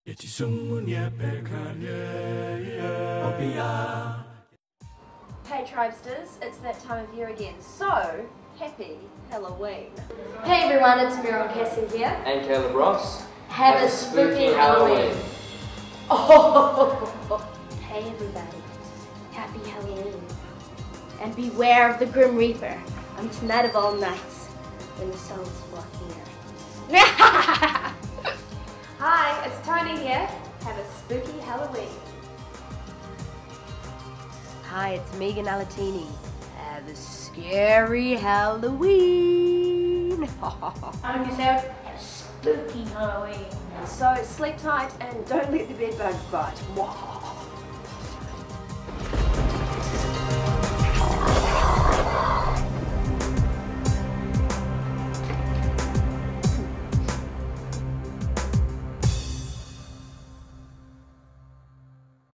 Hey Tribesters, it's that time of year again, so happy Halloween. Hey everyone, it's Meryl Cassie here. And Caleb Ross. Have a spooky Halloween. Oh. Hey everybody, happy Halloween. And beware of the Grim Reaper on this night of all nights when the souls walk near. Hi, it's Tony here. Have a spooky Halloween. Hi, it's Megan Alatini. Have a scary Halloween. I'm yourself. Have a spooky Halloween. So sleep tight and don't let the bed bugs bite.